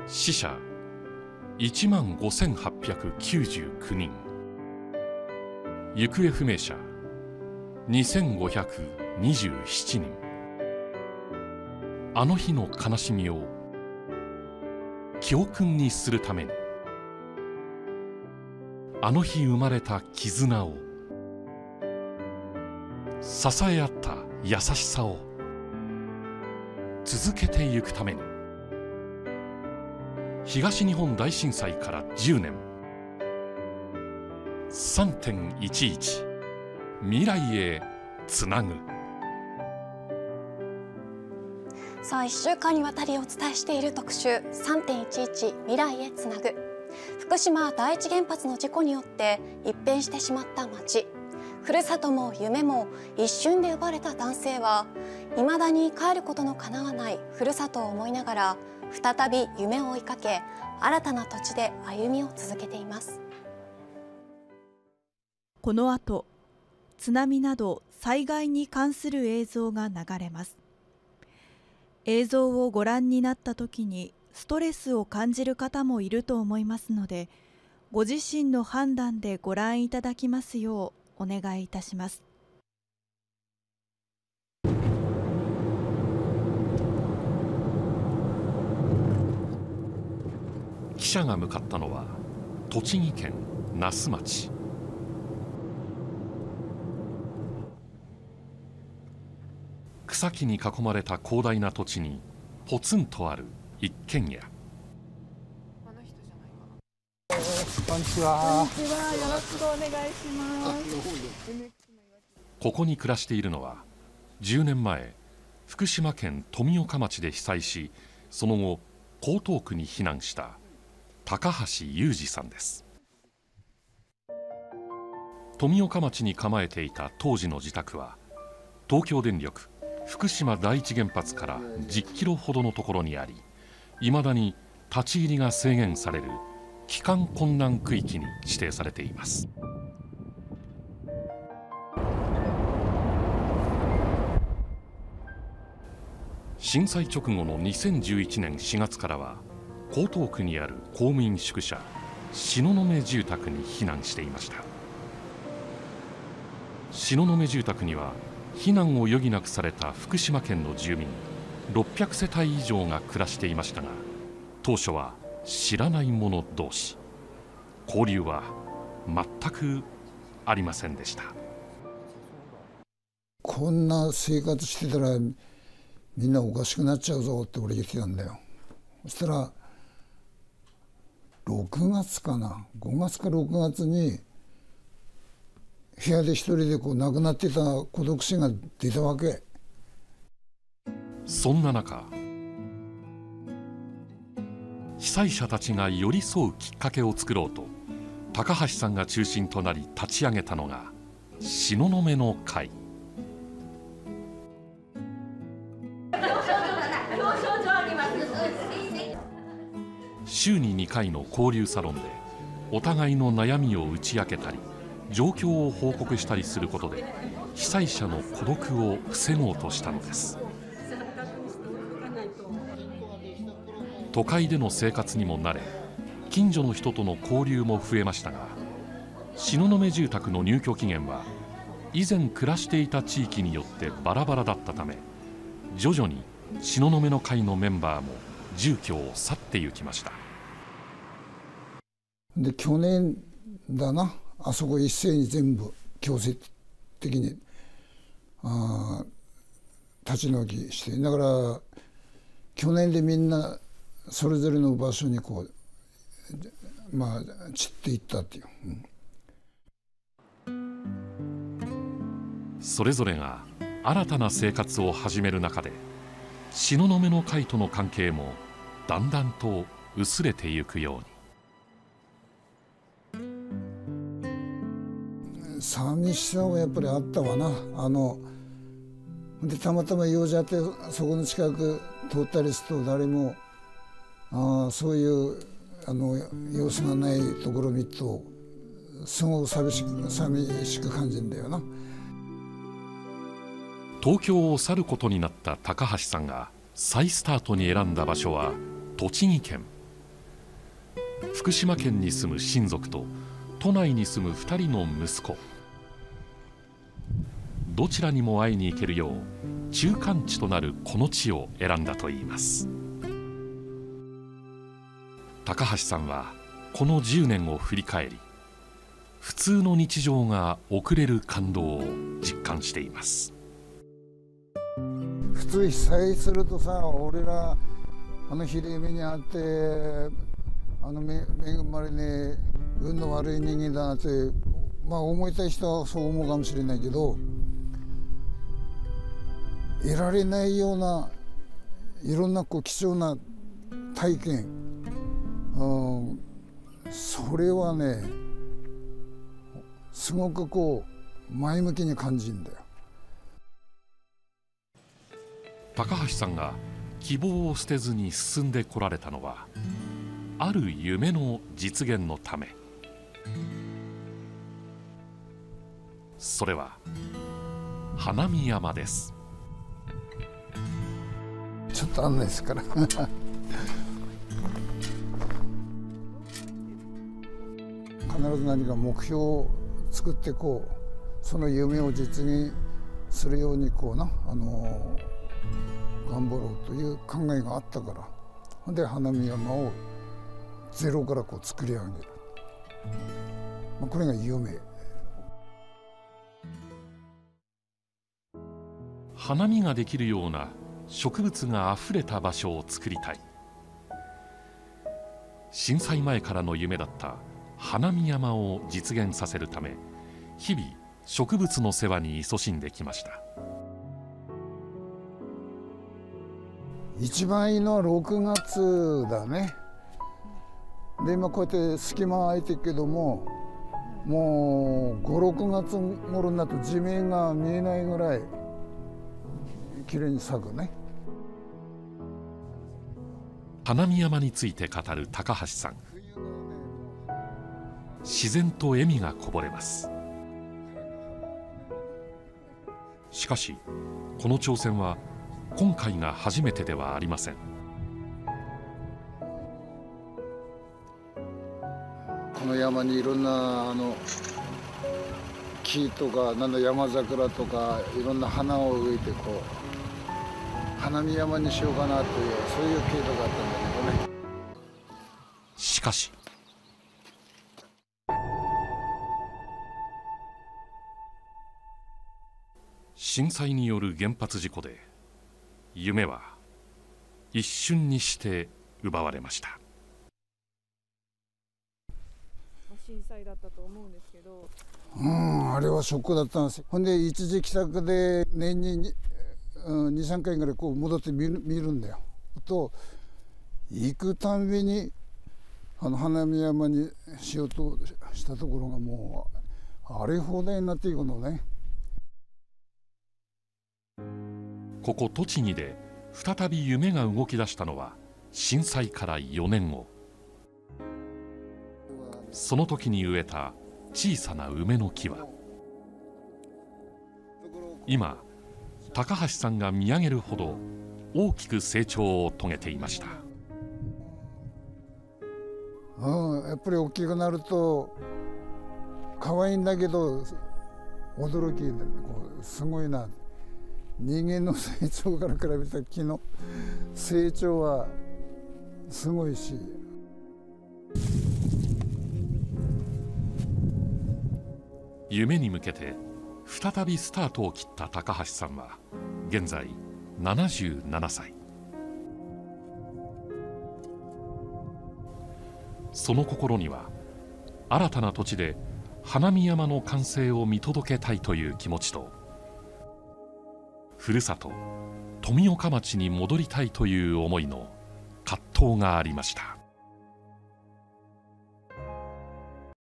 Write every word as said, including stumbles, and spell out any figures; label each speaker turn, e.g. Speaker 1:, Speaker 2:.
Speaker 1: 死者いちまんごせんはっぴゃくきゅうじゅうきゅうにん、行方不明者にせんごひゃくにじゅうななにん。あの日の悲しみを教訓にするために、あの日生まれた絆を、支え合った優しさを続けていくために、東日本大震災からじゅうねん、さんてんいちいち 未来へつなぐ。
Speaker 2: さあいっしゅうかんにわたりお伝えしている特集 さんてんいちいち 未来へつなぐ。福島第一原発の事故によって一変してしまった町、ふるさとも夢も一瞬で奪われた男性は、いまだに帰ることのかなわないふるさとを思いながら、再び夢を追いかけ、新たな土地で歩みを続けています。
Speaker 3: この後、津波など災害に関する映像が流れます。映像をご覧になった時にストレスを感じる方もいると思いますので、ご自身の判断でご覧いただきますようお願いいたします。
Speaker 1: 記者が向かったのは栃木県那須町。草木に囲まれた広大な土地にポツンとある一軒家。
Speaker 4: こんにちは。
Speaker 3: こんにちは。よろしくお願いします。
Speaker 1: ここに暮らしているのは、じゅうねんまえ福島県富岡町で被災し、その後江東区に避難した高橋裕二さんです。富岡町に構えていた当時の自宅は、東京電力福島第一原発からじっキロほどのところにあり、いまだに立ち入りが制限される帰還困難区域に指定されています。震災直後のにせんじゅういちねんしがつからは、江東区にある公務員宿舎東雲住宅に避難していました。東雲住宅には避難を余儀なくされた福島県の住民ろっぴゃくせたい以上が暮らしていましたが、当初は知らない者同士、交流は全くありませんでした。
Speaker 4: こんな生活してたらみんなおかしくなっちゃうぞって俺言ってたんだよ。そしたらろくがつかな、ごがつかろくがつに部屋で一人でこう亡くなってた孤独死が出たわけ。
Speaker 1: そんな中、被災者たちが寄り添うきっかけを作ろうと、高橋さんが中心となり立ち上げたのが東雲の会。週ににかいの交流サロンでお互いの悩みを打ち明けたり、状況を報告したりすることで、被災者の孤独を防ごうとしたのです。都会での生活にも慣れ、近所の人との交流も増えましたが、東雲住宅の入居期限は以前暮らしていた地域によってバラバラだったため、徐々に東雲の会のメンバーも住居を去って行きました。
Speaker 4: で去年だな、あそこ一斉に全部強制的にあ立ち退きして、だから去年でみんなそれぞれの場所にこうまあ散っていったっていう、
Speaker 1: うん、それぞれが新たな生活を始める中で、東雲の会との関係もだんだんと薄れてゆくように。
Speaker 4: 寂しさはやっぱりあったわな。あのでたまたま用事あってそこの近く通ったりすると、誰もあそういうあの様子がないところを見るとすごく寂しく寂しく感じるんだよな。
Speaker 1: 東京を去ることになった高橋さんが再スタートに選んだ場所は栃木県福島県に住む親族と都内に住むふたりの息子、どちらにも会いに行けるよう中間地となるこの地を選んだといいます。高橋さんはこのじゅうねんを振り返り、普通の日常が送れる感動を実感しています。
Speaker 4: 普通被災するとさ、俺らあのひどい目にあってあのめ恵まれね運の悪い人間だなって、まあ思いたい人はそう思うかもしれないけど、得られないようないろんなこう貴重な体験、うん、それはねすごくこう前向きに感じるんだよ。
Speaker 1: 高橋さんが希望を捨てずに進んでこられたのは、ある夢の実現のため。それは花見山です。
Speaker 4: ちょっと案内ですから必ず何か目標を作ってこうその夢を実現するようにこうな、あのー、頑張ろうという考えがあったから、で花見山をゼロからこう作り上げる、まあ、これが夢。
Speaker 1: 花見ができるような植物があふれた場所を作りたい。震災前からの夢だった花見山を実現させるため、日々植物の世話に勤しんできました。
Speaker 4: 一番いいのはろくがつだね。で今こうやって隙間が空いてるけども、もうご、ろくがつ頃になると地面が見えないぐらいきれいに咲くね。
Speaker 1: 花見山について語る高橋さん、自然と笑みがこぼれます。しかしこの挑戦は今回が初めてではありません。
Speaker 4: この山にいろんなあの木とかなんだ山桜とかいろんな花を植えてこう花見山にしようかなという、そういう計画があったんだけどね。
Speaker 1: しかし震災による原発事故で夢は一瞬にして奪われました。
Speaker 5: 震災だったと思うんですけど、
Speaker 4: うん、あれはショックだったんですよ。ほんで一時帰宅で年にに、うん、にさんかいぐらいこう戻って見る、見るんだよ。と行くたんびにあの花見山にしようとしたところがもう荒れ放題になっていくのね。
Speaker 1: ここ栃木で再び夢が動き出したのは震災からよねんご。その時に植えた小さな梅の木は今高橋さんが見上げるほど大きく成長を遂げていました。
Speaker 4: うん、やっぱり大きくなると可愛いんだけど驚きこうすごいな。人間の成長から比べた木の成長はすごいし、
Speaker 1: 夢に向けて再びスタートを切った高橋さんは現在ななじゅうななさい。その心には新たな土地で花見山の完成を見届けたいという気持ちと、ふるさと富岡町に戻りたいという思いの葛藤がありました。